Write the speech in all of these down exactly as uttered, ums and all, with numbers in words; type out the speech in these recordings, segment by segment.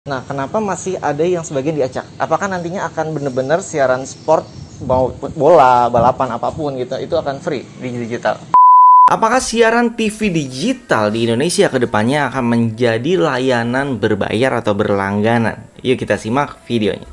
Nah, kenapa masih ada yang sebagian diacak? Apakah nantinya akan benar-benar siaran sport, mau bola, balapan, apapun gitu, itu akan free di digital? Apakah siaran T V digital di Indonesia ke depannya akan menjadi layanan berbayar atau berlangganan? Yuk kita simak videonya.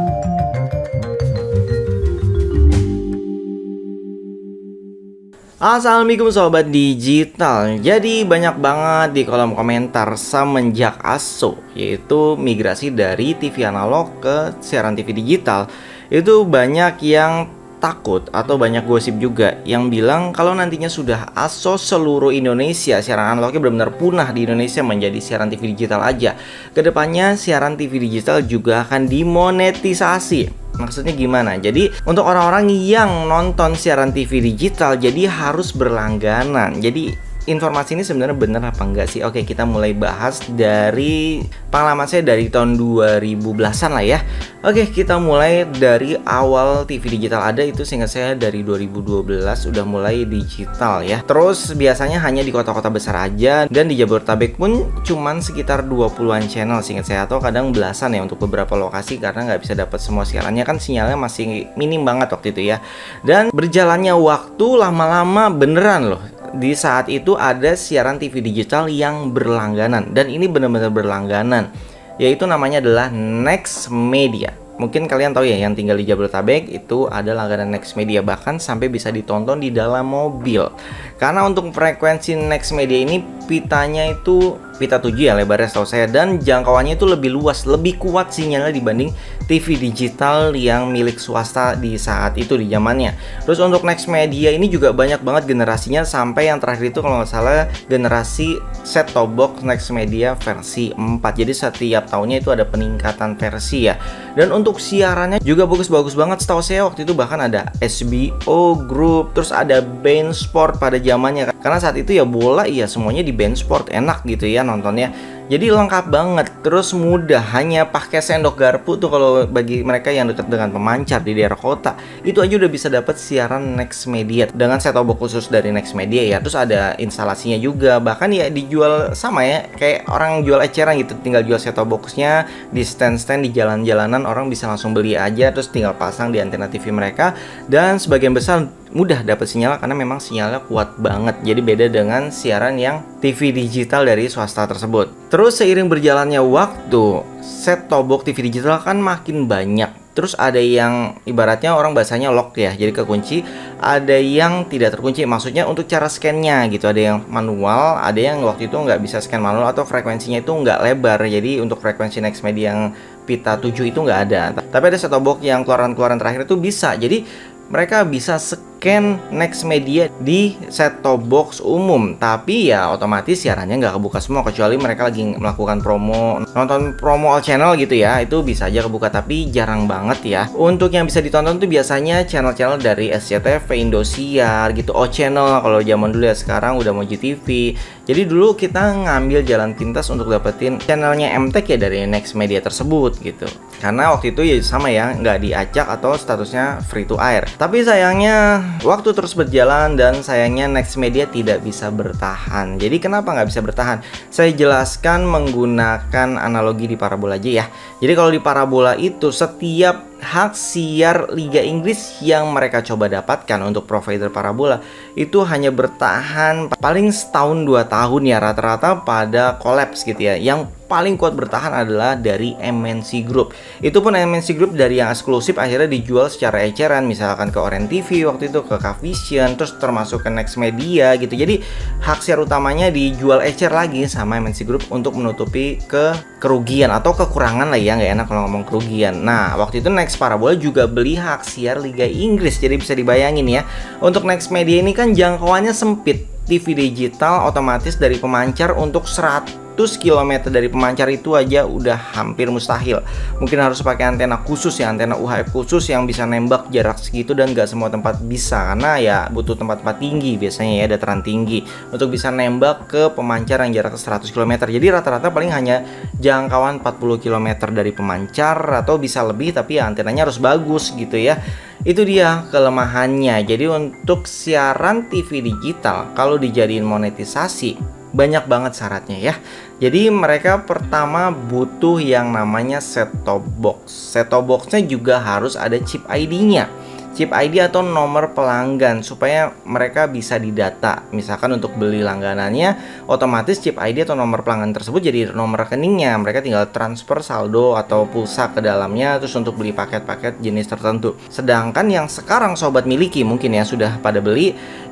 Assalamualaikum sobat digital. Jadi banyak banget di kolom komentar semenjak ASO, yaitu migrasi dari T V analog ke siaran T V digital, itu banyak yang takut atau banyak gosip juga yang bilang kalau nantinya sudah ASO seluruh Indonesia, siaran analognya benar-benar punah di Indonesia menjadi siaran T V digital aja. Kedepannya siaran T V digital juga akan dimonetisasi. Maksudnya gimana? Jadi untuk orang-orang yang nonton siaran T V digital jadi harus berlangganan. Jadi informasi ini sebenarnya benar apa enggak sih? Oke, kita mulai bahas dari pengalaman saya dari tahun dua ribu belasan lah ya. Oke, kita mulai dari awal T V digital ada, itu seingat saya dari dua ribu dua belas udah mulai digital ya. Terus biasanya hanya di kota-kota besar aja, dan di Jabodetabek pun cuman sekitar dua puluhan channel seingat saya, atau kadang belasan ya untuk beberapa lokasi karena nggak bisa dapat semua siarannya, kan sinyalnya masih minim banget waktu itu ya. Dan berjalannya waktu lama-lama beneran loh, di saat itu ada siaran T V digital yang berlangganan, dan ini benar-benar berlangganan, yaitu namanya adalah Next Media. Mungkin kalian tahu ya, yang tinggal di Jabodetabek itu ada langganan Next Media, bahkan sampai bisa ditonton di dalam mobil. Karena untuk frekuensi Next Media ini pitanya itu pita tujuh ya lebarnya setahu saya, dan jangkauannya itu lebih luas, lebih kuat sinyalnya dibanding T V digital yang milik swasta di saat itu, di zamannya. Terus untuk Next Media ini juga banyak banget generasinya, sampai yang terakhir itu kalau nggak salah generasi set top box Next Media versi empat. Jadi setiap tahunnya itu ada peningkatan versi ya. Dan untuk siarannya juga bagus-bagus banget setahu saya waktu itu, bahkan ada S B O Group, terus ada beIN Sport pada zamannya. Karena saat itu ya bola iya semuanya di beIN Sport, enak gitu ya nontonnya. Jadi lengkap banget, terus mudah, hanya pakai sendok garpu tuh kalau bagi mereka yang dekat dengan pemancar di daerah kota, itu aja udah bisa dapat siaran Next Media dengan set-top box khusus dari Next Media ya. Terus ada instalasinya juga, bahkan ya dijual sama ya, kayak orang jual eceran gitu, tinggal jual set-top boxnya di stand-stand di jalan-jalanan, orang bisa langsung beli aja, terus tinggal pasang di antena T V mereka, dan sebagian besar mudah dapat sinyal karena memang sinyalnya kuat banget. Jadi beda dengan siaran yang T V digital dari swasta tersebut. Terus seiring berjalannya waktu, set top box T V digital kan makin banyak. Terus ada yang ibaratnya orang bahasanya lock ya, jadi kekunci. Ada yang tidak terkunci, maksudnya untuk cara scan-nya gitu. Ada yang manual, ada yang waktu itu nggak bisa scan manual, atau frekuensinya itu nggak lebar. Jadi untuk frekuensi Next Media yang pita tujuh itu nggak ada. Tapi ada set top box yang keluaran-keluaran terakhir itu bisa. Jadi mereka bisa scan Next Media di set top box umum, tapi ya otomatis siarannya nggak kebuka semua, kecuali mereka lagi melakukan promo, nonton promo all channel gitu ya, itu bisa aja kebuka, tapi jarang banget ya. Untuk yang bisa ditonton tuh biasanya channel-channel dari S C T V, Indosiar gitu, O Channel kalau zaman dulu ya, sekarang udah Moji T V. Jadi dulu kita ngambil jalan pintas untuk dapetin channelnya M T E C ya dari Next Media tersebut gitu. Karena waktu itu ya sama ya, nggak diacak atau statusnya free to air. Tapi sayangnya waktu terus berjalan, dan sayangnya Next Media tidak bisa bertahan. Jadi kenapa nggak bisa bertahan? Saya jelaskan menggunakan analogi di parabola aja ya. Jadi kalau di parabola itu setiap hak siar Liga Inggris yang mereka coba dapatkan untuk provider parabola itu hanya bertahan paling setahun dua tahun ya rata-rata pada kolaps gitu ya. Yang paling kuat bertahan adalah dari M N C Group. Itu pun M N C Group dari yang eksklusif akhirnya dijual secara eceran, misalkan ke Orange T V waktu itu, ke Cavision, terus termasuk ke Next Media gitu. Jadi hak siar utamanya dijual ecer lagi sama M N C Group untuk menutupi ke kerugian atau kekurangan lah ya, nggak enak kalau ngomong kerugian. Nah waktu itu Next Parabola juga beli hak siar Liga Inggris. Jadi bisa dibayangin ya, untuk Next Media ini kan jangkauannya sempit. T V digital otomatis dari pemancar untuk seratus kilometer dari pemancar itu aja udah hampir mustahil. Mungkin harus pakai antena khusus ya, antena U H F khusus yang bisa nembak jarak segitu, dan gak semua tempat bisa, karena ya butuh tempat-tempat tinggi biasanya ya, dataran tinggi untuk bisa nembak ke pemancar yang jarak seratus kilometer. Jadi rata-rata paling hanya jangkauan empat puluh kilometer dari pemancar, atau bisa lebih, tapi ya antenanya harus bagus gitu ya. Itu dia kelemahannya. Jadi untuk siaran T V digital kalau dijadiin monetisasi banyak banget syaratnya ya. Jadi mereka pertama butuh yang namanya set top box. Set top boxnya juga harus ada chip I D-nya. Chip I D atau nomor pelanggan supaya mereka bisa didata. Misalkan untuk beli langganannya, otomatis chip I D atau nomor pelanggan tersebut jadi nomor rekeningnya. Mereka tinggal transfer saldo atau pulsa ke dalamnya terus untuk beli paket-paket jenis tertentu. Sedangkan yang sekarang sobat miliki mungkin ya sudah pada beli,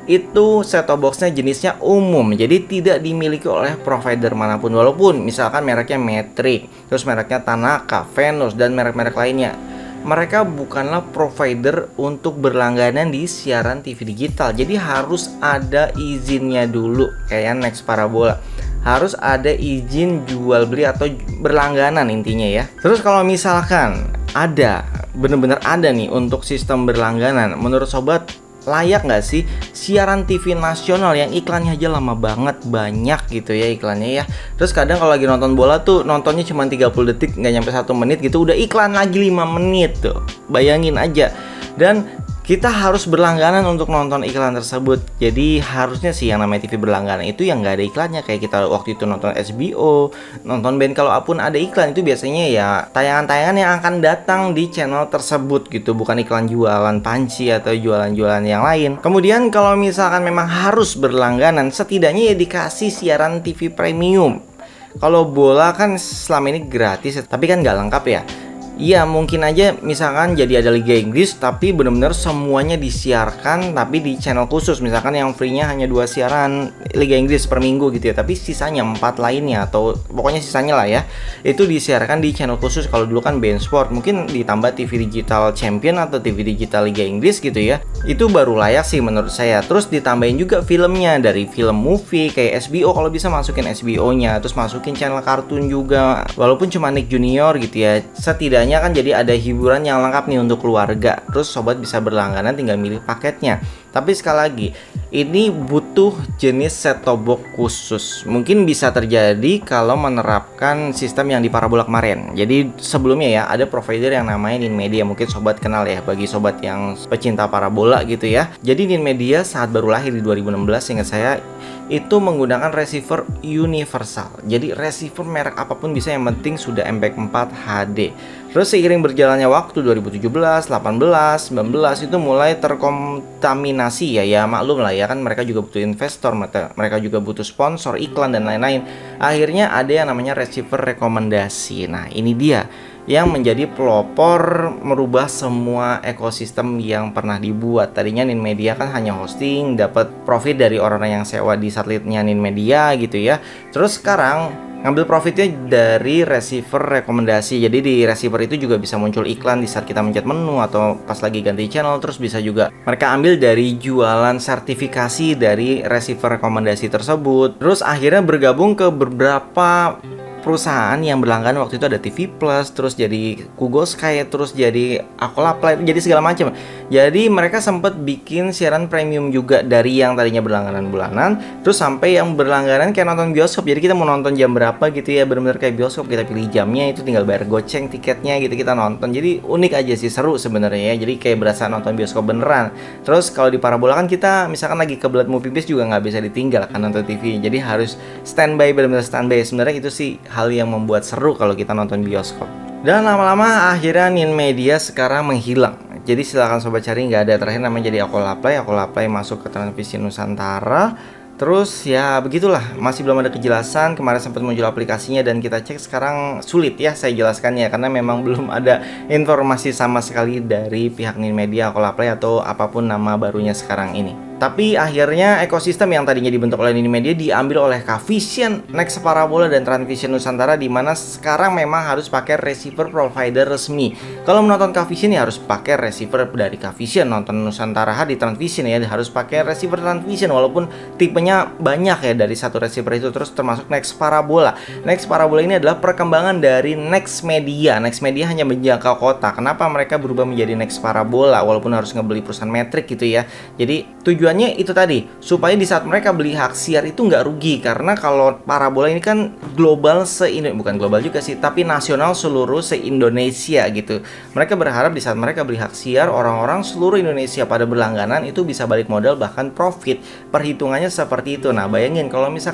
itu set-top boxnya jenisnya umum, jadi tidak dimiliki oleh provider manapun. Walaupun misalkan mereknya Matrix, terus mereknya Tanaka, Venus, dan merek-merek lainnya, mereka bukanlah provider untuk berlangganan di siaran T V digital. Jadi harus ada izinnya dulu, kayak Next Parabola. Harus ada izin jual beli atau berlangganan intinya ya. Terus kalau misalkan ada, bener-bener ada nih untuk sistem berlangganan, menurut sobat layak nggak sih siaran T V nasional yang iklannya aja lama banget, banyak gitu ya iklannya ya. Terus kadang kalau lagi nonton bola tuh nontonnya cuma tiga puluh detik, nggak nyampe satu menit gitu udah iklan lagi lima menit tuh. Bayangin aja. Dan kita harus berlangganan untuk nonton iklan tersebut. Jadi harusnya sih yang namanya T V berlangganan itu yang nggak ada iklannya. Kayak kita waktu itu nonton H B O, nonton band, kalau apun ada iklan itu biasanya ya tayangan-tayangan yang akan datang di channel tersebut gitu, bukan iklan jualan panci atau jualan-jualan yang lain. Kemudian kalau misalkan memang harus berlangganan, setidaknya ya dikasih siaran T V premium. Kalau bola kan selama ini gratis, tapi kan nggak lengkap ya. Iya, mungkin aja misalkan jadi ada Liga Inggris tapi benar-benar semuanya disiarkan tapi di channel khusus. Misalkan yang free-nya hanya dua siaran Liga Inggris per minggu gitu ya, tapi sisanya empat lainnya atau pokoknya sisanya lah ya, itu disiarkan di channel khusus. Kalau dulu kan beIN Sport, mungkin ditambah T V digital Champion atau T V digital Liga Inggris gitu ya, itu baru layak sih menurut saya. Terus ditambahin juga filmnya dari film movie kayak H B O, kalau bisa masukin H B O-nya, terus masukin channel kartun juga walaupun cuma Nick Junior gitu ya. Setidaknya kan jadi ada hiburan yang lengkap nih untuk keluarga. Terus sobat bisa berlangganan tinggal milih paketnya. Tapi sekali lagi, ini butuh jenis set-top box khusus. Mungkin bisa terjadi kalau menerapkan sistem yang di Parabola kemarin. Jadi sebelumnya ya ada provider yang namanya Ninmedia, mungkin sobat kenal ya bagi sobat yang pecinta parabola gitu ya. Jadi Ninmedia saat baru lahir di dua ribu enam belas ingat saya itu menggunakan receiver universal. Jadi receiver merek apapun bisa, yang penting sudah M P E G empat H D. Terus seiring berjalannya waktu dua ribu tujuh belas, delapan belas, sembilan belas itu mulai terkontaminasi ya. Ya maklum lah ya kan, mereka juga butuh investor, mereka juga butuh sponsor, iklan dan lain-lain. Akhirnya ada yang namanya receiver rekomendasi. Nah, ini dia yang menjadi pelopor merubah semua ekosistem yang pernah dibuat. Tadinya Ninmedia kan hanya hosting, dapat profit dari orang-orang yang sewa di satelitnya Ninmedia gitu ya. Terus sekarang ngambil profitnya dari receiver rekomendasi. Jadi di receiver itu juga bisa muncul iklan di saat kita mencet menu atau pas lagi ganti channel. Terus bisa juga mereka ambil dari jualan sertifikasi dari receiver rekomendasi tersebut. Terus akhirnya bergabung ke beberapa perusahaan yang berlangganan. Waktu itu ada T V Plus, terus jadi Kugo Sky, terus jadi Akola Play, jadi segala macam. Jadi mereka sempat bikin siaran premium juga dari yang tadinya berlangganan bulanan, terus sampai yang berlangganan kayak nonton bioskop. Jadi kita mau nonton jam berapa gitu ya, benar-benar kayak bioskop, kita pilih jamnya, itu tinggal bayar goceng tiketnya gitu, kita nonton. Jadi unik aja sih, seru sebenarnya ya. Jadi kayak berasa nonton bioskop beneran. Terus kalau di Parabola kan kita misalkan lagi kebelet mau pipis juga nggak bisa ditinggal kan nonton T V. Jadi harus standby, benar-benar standby. Sebenarnya itu sih hal yang membuat seru kalau kita nonton bioskop. Dan lama-lama akhirnya Ninmedia sekarang menghilang. Jadi silakan sobat cari, nggak ada. Terakhir namanya jadi Akola Play. Akola Play masuk ke Transvision Nusantara. Terus ya begitulah, masih belum ada kejelasan. Kemarin sempat muncul aplikasinya dan kita cek, sekarang sulit ya saya jelaskannya karena memang belum ada informasi sama sekali dari pihak Ninmedia, Akola Play atau apapun nama barunya sekarang ini. Tapi akhirnya ekosistem yang tadinya dibentuk oleh Ninmedia diambil oleh Cavision, Next Parabola, dan Transvision Nusantara, di mana sekarang memang harus pakai receiver provider resmi. Kalau menonton Cavision ya harus pakai receiver dari Cavision, nonton Nusantara H di Transvision ya harus pakai receiver Transvision, walaupun tipenya banyak ya dari satu receiver itu. Terus termasuk Next Parabola. Next Parabola ini adalah perkembangan dari Next Media. Next Media hanya menjangkau kota. Kenapa mereka berubah menjadi Next Parabola walaupun harus ngebeli perusahaan Matrix gitu ya. Jadi tujuan Tujuannya itu tadi, supaya di saat mereka beli hak siar itu nggak rugi. Karena kalau Parabola ini kan global se-Indonesia, bukan global juga sih, tapi nasional seluruh se-Indonesia gitu. Mereka berharap di saat mereka beli hak siar, orang-orang seluruh Indonesia pada berlangganan itu bisa balik modal bahkan profit. Perhitungannya seperti itu. Nah bayangin kalau misalkan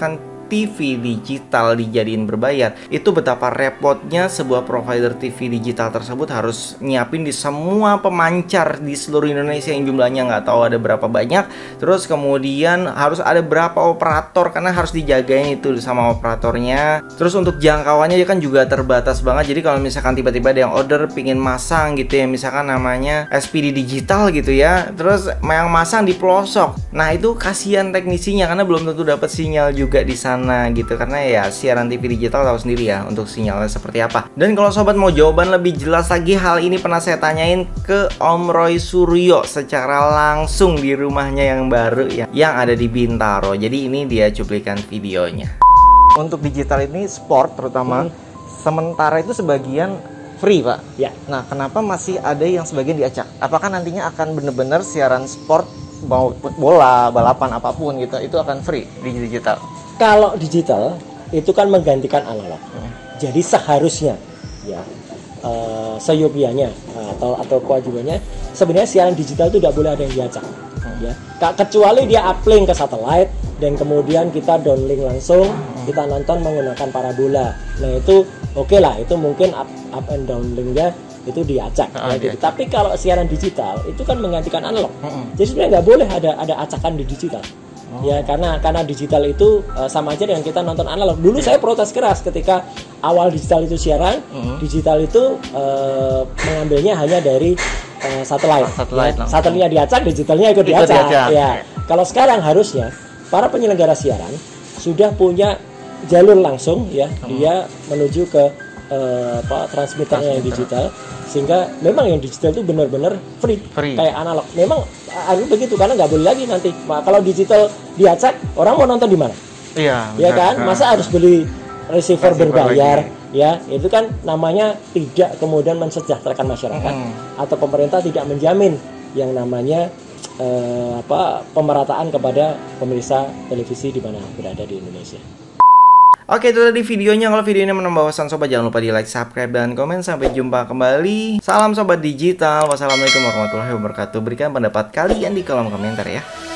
T V digital dijadiin berbayar, itu betapa repotnya sebuah provider T V digital tersebut harus nyiapin di semua pemancar di seluruh Indonesia yang jumlahnya nggak tahu ada berapa banyak. Terus kemudian harus ada berapa operator karena harus dijagain itu sama operatornya. Terus untuk jangkauannya dia kan juga terbatas banget. Jadi kalau misalkan tiba-tiba ada yang order pingin masang gitu ya, misalkan namanya S P D digital gitu ya, terus yang masang di pelosok. Nah itu kasihan teknisinya karena belum tentu dapat sinyal juga di sana gitu, karena ya siaran T V digital tahu sendiri ya untuk sinyalnya seperti apa. Dan kalau sobat mau jawaban lebih jelas lagi, hal ini pernah saya tanyain ke Om Roy Suryo secara langsung di rumahnya yang baru ya, yang ada di Bintaro. Jadi ini dia cuplikan videonya. Untuk digital ini sport terutama hmm. sementara itu sebagian free, Pak. Ya. Nah, kenapa masih ada yang sebagian diacak? Apakah nantinya akan benar-benar siaran sport mau bola, balapan apapun gitu, itu akan free di digital? Kalau digital itu kan menggantikan analog. Hmm. Jadi seharusnya ya uh, seyogianya atau atau kewajibannya sebenarnya siaran digital itu tidak boleh ada yang diacak. Hmm. Ya. Kecuali dia uplink ke satelit dan kemudian kita downlink langsung, hmm. kita nonton menggunakan parabola. Nah, itu oke okay lah, itu mungkin up, up and downlinknya itu diacak. Oh, ya, gitu. Tapi kalau siaran digital itu kan menggantikan analog. Hmm. Jadi sebenarnya nggak boleh ada ada acakan di digital. Oh. Ya karena karena digital itu uh, sama aja dengan kita nonton analog. Dulu yeah. saya protes keras ketika awal digital itu siaran, mm-hmm. digital itu uh, mengambilnya hanya dari uh, satelit. Satelit, ya. Satelitnya diacak, digitalnya ikut diacak. diacak. Ya. Kalau sekarang harusnya para penyelenggara siaran sudah punya jalur langsung ya, mm-hmm. dia menuju ke uh, apa transmitternya yang digital, sehingga memang yang digital itu benar-benar free, free kayak analog. Memang harus begitu karena nggak boleh lagi nanti. Nah, kalau digital diacak, orang mau nonton di mana? Iya. Ya kan, masa harus beli receiver, receiver berbayar? Lagi. Ya, itu kan namanya tidak kemudian mensejahterakan masyarakat, hmm. atau pemerintah tidak menjamin yang namanya eh, apa pemerataan kepada pemirsa televisi di mana berada di Indonesia. Oke, itu tadi videonya. Kalau video ini menambah wawasan sobat, jangan lupa di like, subscribe, dan komen. Sampai jumpa kembali. Salam sobat digital. Wassalamualaikum warahmatullahi wabarakatuh. Berikan pendapat kalian di kolom komentar ya.